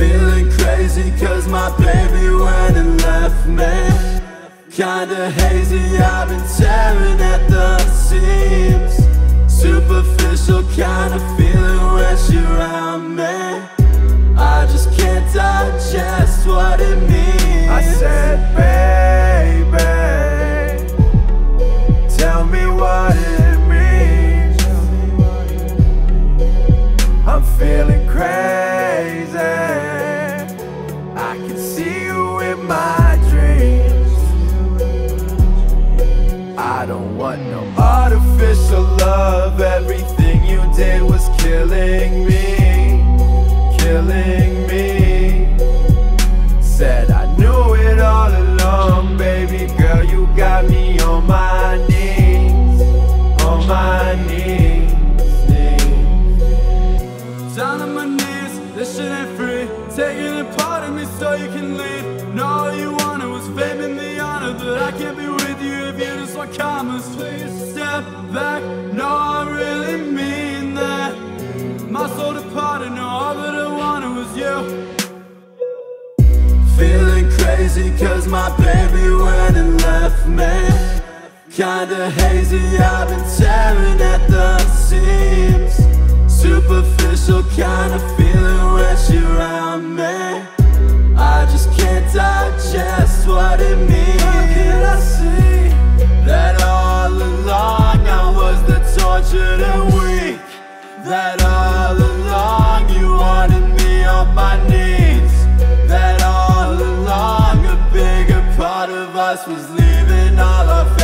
Feeling crazy cause my baby went and left me. Kinda hazy, I've been tearing at the seams. Superficial kind of feeling when she around me. I just can't digest what it means. I said, baby, tell me what it means. I'm feeling crazy, I can see you in my dreams. I don't want no artificial love. Everything you did was killing me, killing me. Said I knew it all along, baby girl, you got me on my knees, on my knees. Down on my knees, this shit ain't free. Taking a part of me so you can leave. No, all you wanted was fame and the honor, but I can't be with you if you just want commas. Please step back, no, I really mean that. My soul departed, no, all that I wanted was you. Feeling crazy cause my baby went and left me. Kinda hazy, I've been tearing at the seams. Superficial kind of feeling when she around me. I just can't digest what it means. How can I see that all along I was the tortured and weak? That all along you wanted me on my knees. That all along a bigger part of us was leaving all our